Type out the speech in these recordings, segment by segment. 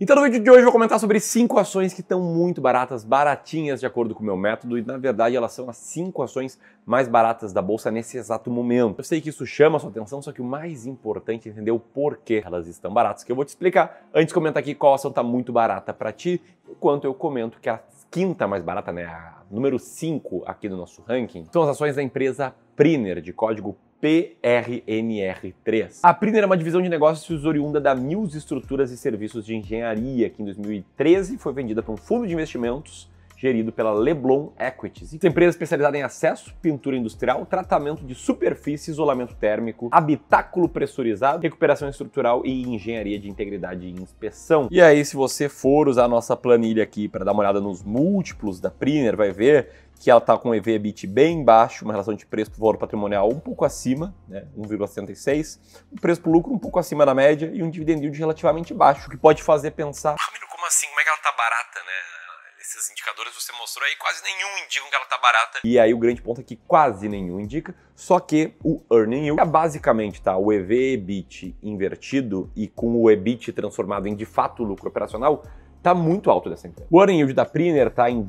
Então no vídeo de hoje eu vou comentar sobre 5 ações que estão muito baratas, baratinhas de acordo com o meu método, e na verdade elas são as 5 ações mais baratas da bolsa nesse exato momento. Eu sei que isso chama a sua atenção, só que o mais importante é entender o porquê elas estão baratas, que eu vou te explicar. Antes, comenta aqui qual ação está muito barata para ti, enquanto eu comento que a quinta mais barata, né, a número 5 aqui do nosso ranking, são as ações da empresa Priner, de código PRNR3. A Priner é uma divisão de negócios oriunda da Mills Estruturas e Serviços de Engenharia, que em 2013 foi vendida para um fundo de investimentos gerido pela Leblon Equities. Essa empresa é especializada em acesso, pintura industrial, tratamento de superfície, isolamento térmico, habitáculo pressurizado, recuperação estrutural e engenharia de integridade e inspeção. E aí, se você for usar a nossa planilha aqui para dar uma olhada nos múltiplos da Priner, vai ver que ela está com um EV/EBIT bem baixo, uma relação de preço por valor patrimonial um pouco acima, né, 1,76, um preço por lucro um pouco acima da média e um dividend yield relativamente baixo, o que pode fazer pensar: Ramiro, como assim? Como é que ela tá barata, né? Esses indicadores você mostrou aí, quase nenhum indicam que ela tá barata. E aí o grande ponto é que quase nenhum indica, só que o earning yield, basicamente tá o EV/EBIT invertido e com o EBIT transformado em de fato lucro operacional, tá muito alto dessa empresa. O earning yield da Priner tá em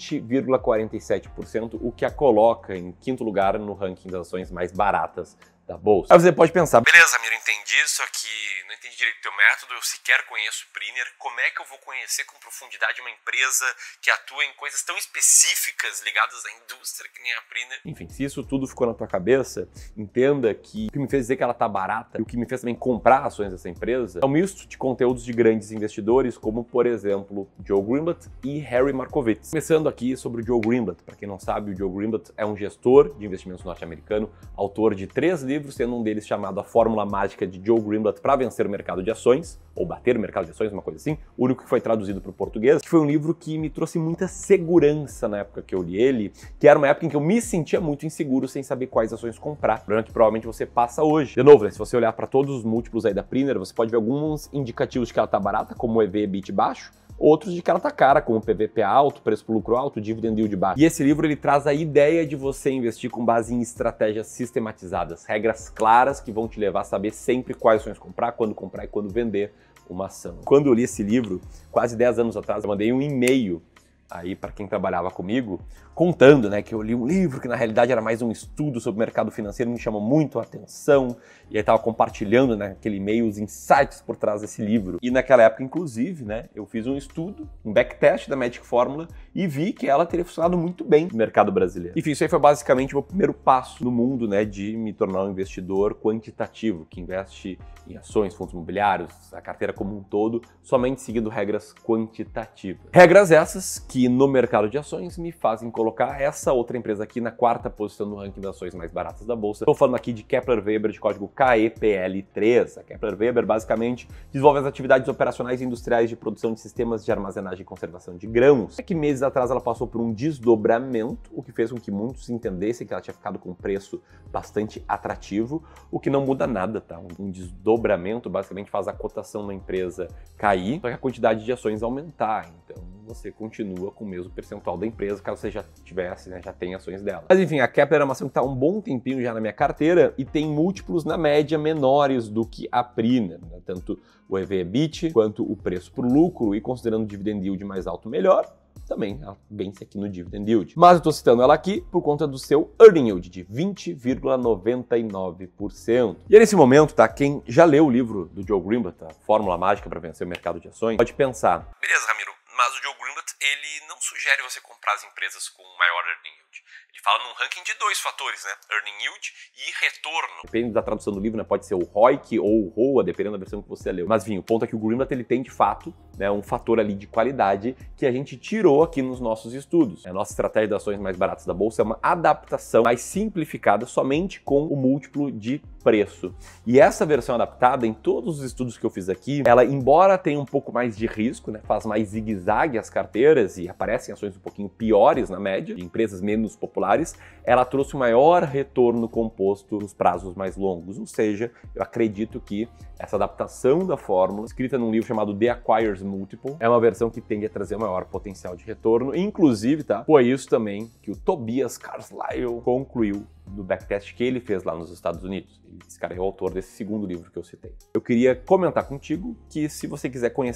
20,47%, o que a coloca em quinto lugar no ranking das ações mais baratas da bolsa. Aí você pode pensar: beleza, Ramiro, entendi, só que não entendi direito o teu método, eu sequer conheço Priner, como é que eu vou conhecer com profundidade uma empresa que atua em coisas tão específicas ligadas à indústria que nem a Priner? Enfim, se isso tudo ficou na tua cabeça, entenda que o que me fez dizer que ela tá barata e o que me fez também comprar ações dessa empresa é um misto de conteúdos de grandes investidores, como por exemplo Joe Greenblatt e Harry Markowitz. Começando aqui sobre o Joe Greenblatt. Para quem não sabe, o Joe Greenblatt é um gestor de investimentos norte-americano, autor de 3 livros, sendo um deles chamado A Fórmula Mágica de Joe Greenblatt para Vencer o Mercado de Ações, ou Bater o Mercado de Ações, uma coisa assim, o único que foi traduzido para o português, que foi um livro que me trouxe muita segurança na época que eu li ele, que era uma época em que eu me sentia muito inseguro sem saber quais ações comprar. O problema é que provavelmente você passa hoje. De novo, né, se você olhar para todos os múltiplos aí da Priner, você pode ver alguns indicativos de que ela tá barata, como o EV/EBIT baixo, outros de que ela tá cara, como PVP alto, preço por lucro alto, dividend yield baixo. E esse livro ele traz a ideia de você investir com base em estratégias sistematizadas, regras claras que vão te levar a saber sempre quais ações comprar e quando vender uma ação. Quando eu li esse livro, quase 10 anos atrás, eu mandei um e-mail aí para quem trabalhava comigo, contando, né, que eu li um livro que na realidade era mais um estudo sobre o mercado financeiro, me chamou muito a atenção, e aí estava compartilhando naquele e-mail os insights por trás desse livro. E naquela época, inclusive, né, eu fiz um estudo, um backtest da Magic Fórmula e vi que ela teria funcionado muito bem no mercado brasileiro. Enfim, isso aí foi basicamente o meu primeiro passo no mundo, né, de me tornar um investidor quantitativo, que investe em ações, fundos imobiliários, a carteira como um todo, somente seguindo regras quantitativas. Regras essas que no mercado de ações me fazem colocar essa outra empresa aqui na 4ª posição no ranking das ações mais baratas da bolsa. Estou falando aqui de Kepler Weber, de código KEPL3. A Kepler Weber basicamente desenvolve as atividades operacionais e industriais de produção de sistemas de armazenagem e conservação de grãos. É que meses atrás ela passou por um desdobramento, o que fez com que muitos entendessem que ela tinha ficado com um preço bastante atrativo, o que não muda nada, tá? Um desdobramento basicamente faz a cotação da empresa cair, só que a quantidade de ações aumentar. Então você continua com o mesmo percentual da empresa, caso você já tivesse, né, já tem ações dela. Mas enfim, a Kepler é uma ação que está um bom tempinho já na minha carteira e tem múltiplos na média menores do que a Priner, né? Tanto o EV/EBIT quanto o preço por lucro, e considerando o dividend yield mais alto, melhor, também ela vence aqui no dividend yield. Mas eu estou citando ela aqui por conta do seu earning yield de 20,99%. E é nesse momento, tá, quem já leu o livro do Joe Greenblatt, A Fórmula Mágica para Vencer o Mercado de Ações, pode pensar: beleza, Ramiro, mas o Joe Greenblatt, ele não sugere você comprar as empresas com maior earning yield. Ele fala num ranking de 2 fatores, né? Earning yield e retorno. Depende da tradução do livro, né? Pode ser o ROIC ou o ROA, dependendo da versão que você leu. Mas, enfim, o ponto é que o Greenblatt ele tem, de fato, né, um fator ali de qualidade que a gente tirou aqui nos nossos estudos. A nossa estratégia de ações mais baratas da bolsa é uma adaptação mais simplificada somente com o múltiplo de preço. E essa versão adaptada, em todos os estudos que eu fiz aqui, ela, embora tenha um pouco mais de risco, né, faz mais zigue-zague as carteiras e aparecem ações um pouquinho piores na média, de empresas menos populares, ela trouxe o maior retorno composto nos prazos mais longos. Ou seja, eu acredito que essa adaptação da fórmula, escrita num livro chamado The Acquirer's Multiple, é uma versão que tende a trazer o maior potencial de retorno. Inclusive, tá? Foi isso também que o Tobias Carlyle concluiu do backtest que ele fez lá nos Estados Unidos. Esse cara é o autor desse segundo livro que eu citei. Eu queria comentar contigo que, se você quiser conhecer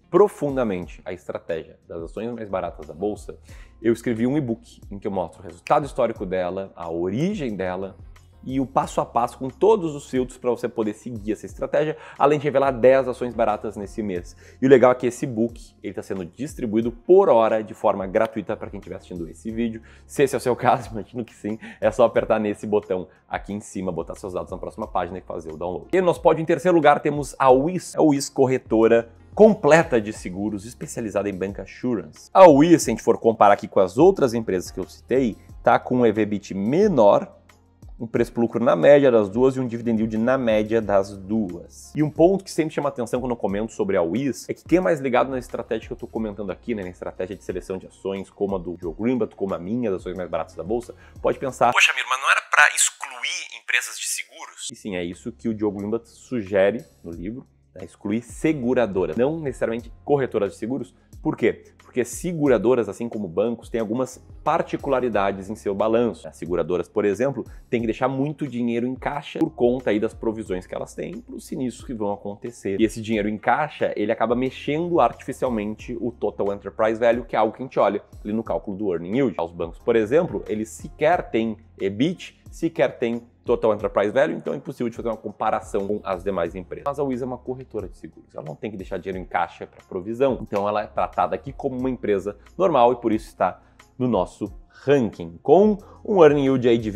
profundamente a estratégia das ações mais baratas da bolsa, eu escrevi um e-book em que eu mostro o resultado histórico dela, a origem dela e o passo a passo com todos os filtros para você poder seguir essa estratégia, além de revelar 10 ações baratas nesse mês. E o legal é que esse e-book está sendo distribuído por hora de forma gratuita para quem estiver assistindo esse vídeo. Se esse é o seu caso, imagino que sim, é só apertar nesse botão aqui em cima, botar seus dados na próxima página e fazer o download. E no nosso pódio, em terceiro lugar, temos a WIS, corretora completa de seguros, especializada em bancassurance. A WIS, se a gente for comparar aqui com as outras empresas que eu citei, tá com um EV/EBITDA menor, um preço por lucro na média das duas e um dividend yield na média das duas. E um ponto que sempre chama atenção quando eu comento sobre a WIS é que quem é mais ligado na estratégia que eu estou comentando aqui, né, na estratégia de seleção de ações, como a do Joe Greenblatt, como a minha, das ações mais baratas da bolsa, pode pensar: poxa, Miro, mas não era para excluir empresas de seguros? E sim, é isso que o Joe Greenblatt sugere no livro, né, excluir seguradoras, não necessariamente corretoras de seguros. Por quê? Porque seguradoras, assim como bancos, têm algumas particularidades em seu balanço. As seguradoras, por exemplo, têm que deixar muito dinheiro em caixa por conta aí das provisões que elas têm para os sinistros que vão acontecer. E esse dinheiro em caixa, ele acaba mexendo artificialmente o Total Enterprise Value, que é algo que a gente olha ali no cálculo do Earning Yield. Os bancos, por exemplo, eles sequer têm EBIT, sequer têm Total Enterprise Value, então é impossível de fazer uma comparação com as demais empresas. Mas a WIS é uma corretora de seguros, ela não tem que deixar dinheiro em caixa para provisão, então ela é tratada aqui como uma empresa normal e por isso está no nosso ranking, com um Earning Yield aí de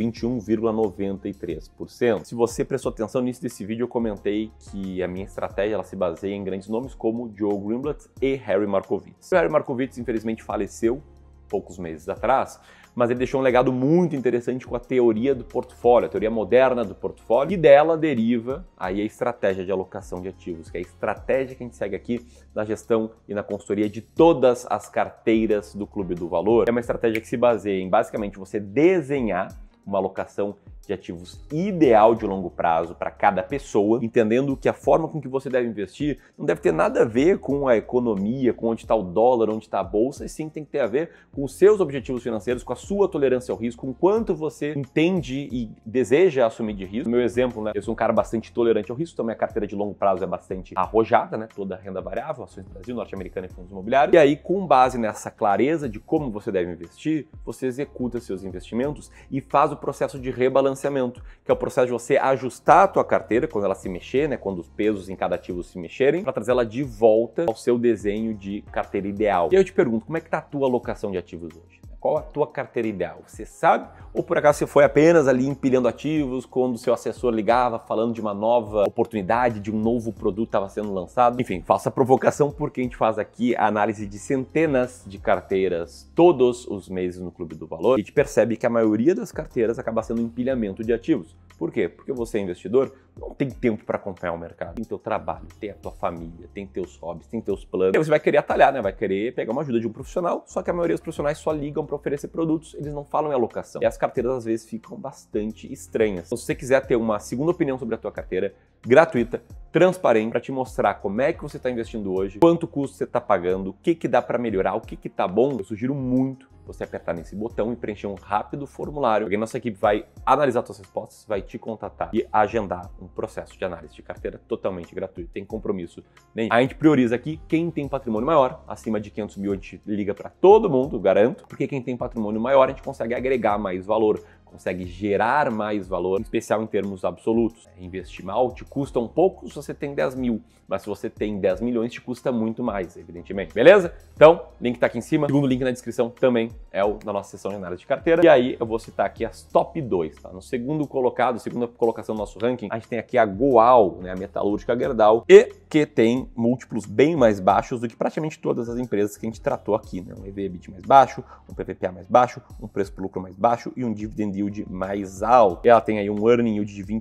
21,93%. Se você prestou atenção nisso desse vídeo, eu comentei que a minha estratégia ela se baseia em grandes nomes como Joe Greenblatt e Harry Markowitz. O Harry Markowitz, infelizmente, faleceu poucos meses atrás, mas ele deixou um legado muito interessante com a teoria do portfólio, a teoria moderna do portfólio, e dela deriva aí a estratégia de alocação de ativos, que é a estratégia que a gente segue aqui na gestão e na consultoria de todas as carteiras do Clube do Valor. É uma estratégia que se baseia em basicamente você desenhar uma alocação de ativos ideal de longo prazo para cada pessoa, entendendo que a forma com que você deve investir não deve ter nada a ver com a economia, com onde está o dólar, onde está a bolsa, e sim tem que ter a ver com os seus objetivos financeiros, com a sua tolerância ao risco, com quanto você entende e deseja assumir de risco. No meu exemplo, né, eu sou um cara bastante tolerante ao risco, então minha carteira de longo prazo é bastante arrojada, né, toda renda variável, ações do Brasil, norte-americana e fundos imobiliários. E aí, com base nessa clareza de como você deve investir, você executa seus investimentos e faz o processo de rebalanceamento, que é o processo de você ajustar a tua carteira quando ela se mexer, né, quando os pesos em cada ativo se mexerem, para trazer ela de volta ao seu desenho de carteira ideal. E aí eu te pergunto, como é que está a tua alocação de ativos hoje? Qual a tua carteira ideal? Você sabe? Ou por acaso você foi apenas ali empilhando ativos quando o seu assessor ligava falando de uma nova oportunidade, de um novo produto estava sendo lançado? Enfim, faça a provocação porque a gente faz aqui a análise de centenas de carteiras todos os meses no Clube do Valor e a gente percebe que a maioria das carteiras acaba sendo um empilhamento de ativos. Por quê? Porque você é investidor, não tem tempo para acompanhar o mercado. Tem teu trabalho, tem a tua família, tem teus hobbies, tem teus planos. E aí você vai querer atalhar, né? Vai querer pegar uma ajuda de um profissional, só que a maioria dos profissionais só ligam para oferecer produtos, eles não falam em alocação. E as carteiras às vezes ficam bastante estranhas. Então, se você quiser ter uma segunda opinião sobre a tua carteira, gratuita, transparente, para te mostrar como é que você está investindo hoje, quanto custo você está pagando, o que dá para melhorar, o que tá bom, eu sugiro muito você apertar nesse botão e preencher um rápido formulário. Alguém da nossa equipe vai analisar suas respostas, vai te contatar e agendar um processo de análise de carteira totalmente gratuito, tem compromisso nenhum. A gente prioriza aqui quem tem patrimônio maior, acima de 500 mil a gente liga para todo mundo, garanto, porque quem tem patrimônio maior a gente consegue agregar mais valor, consegue gerar mais valor, em especial em termos absolutos. Investir mal te custa um pouco se você tem 10 mil, mas se você tem 10 milhões te custa muito mais, evidentemente. Beleza? Então, link tá aqui em cima. O segundo link na descrição também é o da nossa sessão de análise de carteira. E aí eu vou citar aqui as top 2, tá? No segundo colocado, segunda colocação do nosso ranking, a gente tem aqui a Goal, né, a metalúrgica Gerdau, e que tem múltiplos bem mais baixos do que praticamente todas as empresas que a gente tratou aqui, né? Um EV/EBITDA mais baixo, um PVPA mais baixo, um preço por lucro mais baixo e um dividend yield mais alto. E ela tem aí um earning yield de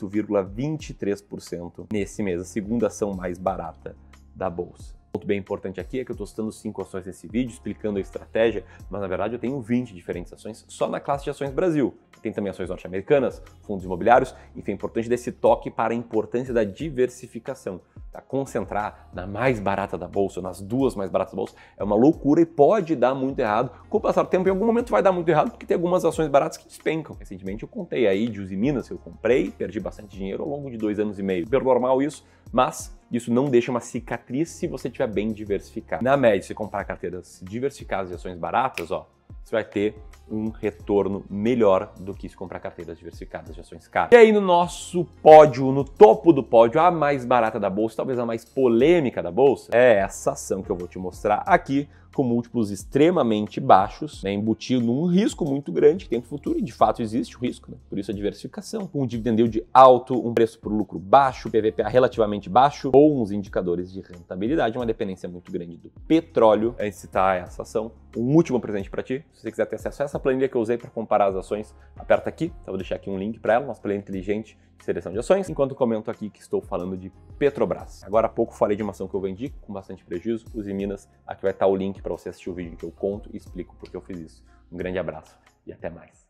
28,23% nesse mês, a segunda ação mais barata da bolsa. Um ponto bem importante aqui é que eu estou citando 5 ações nesse vídeo, explicando a estratégia, mas na verdade eu tenho 20 diferentes ações só na classe de ações Brasil. Tem também ações norte-americanas, fundos imobiliários, enfim, é importante desse toque para a importância da diversificação. Tá? Concentrar na mais barata da bolsa, nas duas mais baratas da bolsa, é uma loucura e pode dar muito errado. Com o passar do tempo, em algum momento vai dar muito errado, porque tem algumas ações baratas que despencam. Recentemente eu contei aí de Usiminas que eu comprei, perdi bastante dinheiro ao longo de 2 anos e meio. Super normal isso, mas Isso não deixa uma cicatriz se você estiver bem diversificado. Na média, se você comprar carteiras diversificadas de ações baratas, ó, você vai ter um retorno melhor do que se comprar carteiras diversificadas de ações caras. E aí no nosso pódio, no topo do pódio, a mais barata da bolsa, talvez a mais polêmica da bolsa, é essa ação que eu vou te mostrar aqui, com múltiplos extremamente baixos, né, embutido num risco muito grande que tem no futuro, e de fato existe o risco, né? Por isso a diversificação. Um dividend yield alto, um preço por lucro baixo, PVPA relativamente baixo, bons indicadores de rentabilidade, uma dependência muito grande do petróleo. Antes de citar essa ação, um último presente para ti. Se você quiser ter acesso a essa planilha que eu usei para comparar as ações, aperta aqui, então vou deixar aqui um link para ela, nossa planilha inteligente de seleção de ações, enquanto eu comento aqui que estou falando de Petrobras. Agora há pouco falei de uma ação que eu vendi com bastante prejuízo, Uzi Minas, aqui vai estar o link para você assistir o vídeo em que eu conto e explico por que eu fiz isso. Um grande abraço e até mais.